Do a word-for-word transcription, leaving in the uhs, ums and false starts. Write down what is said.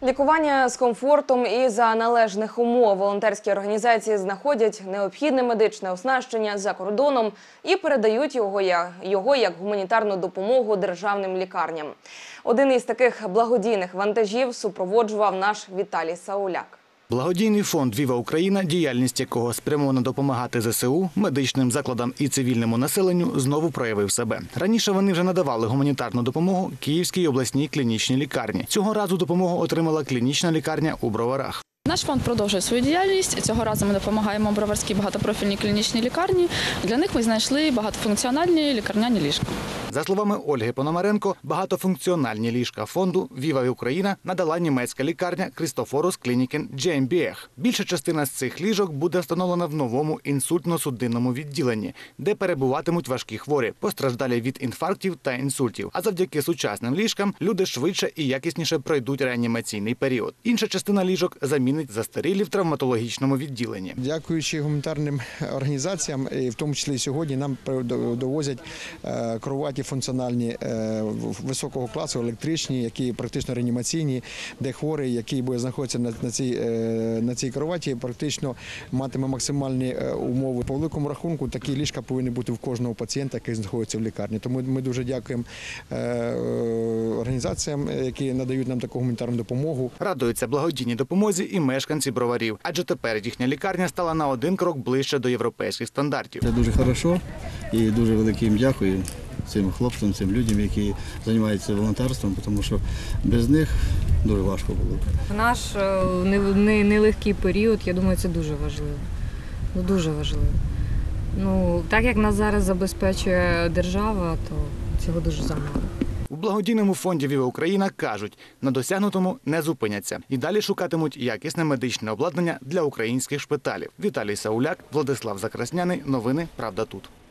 Лікування з комфортом і за належних умов. Волонтерські організації знаходять необхідне медичне оснащення за кордоном і передають його як, його як гуманітарну допомогу державним лікарням. Один із таких благодійних вантажів супроводжував наш Віталій Сауляк. Благодійний фонд «Віва Україна», діяльність якого спрямована допомагати зе се у, медичним закладам і цивільному населенню, знову проявив себе. Раніше вони вже надавали гуманітарну допомогу Київській обласній клінічній лікарні. Цього разу допомогу отримала клінічна лікарня у Броварах. Наш фонд продовжує свою діяльність. Цього разу ми допомагаємо Броварській багатопрофільній клінічній лікарні. Для них ми знайшли багатофункціональні лікарняні ліжка. За словами Ольги Пономаренко, багатофункціональні ліжка фонду «Віва Україна» надала німецька лікарня Крістофорус Клінікен джі ем бі ах. Більша частина з цих ліжок буде встановлена в новому інсультно-судинному відділенні, де перебуватимуть важкі хворі, постраждалі від інфарктів та інсультів. А завдяки сучасним ліжкам люди швидше і якісніше пройдуть реанімаційний період. Інша частина ліжок замінить застарілі в травматологічному відділенні. Дякуючи гуманітарним організаціям, і в тому числі сьогодні нам довозять кроваті функціональні високого класу, електричні, які практично реанімаційні, де хворий, який буде знаходитися на цій, на цій кроваті, практично матиме максимальні умови. По великому рахунку такі ліжка повинні бути в кожного пацієнта, який знаходиться в лікарні. Тому ми дуже дякуємо організаціям, які надають нам таку гуманітарну допомогу. Радуються благодійній допомозі і мешканці Броварів, адже тепер їхня лікарня стала на один крок ближче до європейських стандартів. Це дуже добре і дуже велике їм дякую цим хлопцям, цим людям, які займаються волонтерством, тому що без них дуже важко було. В наш нелегкий період, я думаю, це дуже важливо. Ну, дуже важливо. Ну, так як нас зараз забезпечує держава, то цього дуже замало. У благодійному фонді «Віва Україна» кажуть, на досягнутому не зупиняться і далі шукатимуть якісне медичне обладнання для українських шпиталів. Віталій Сауляк, Владислав Закрасняний. Новини «Правда тут».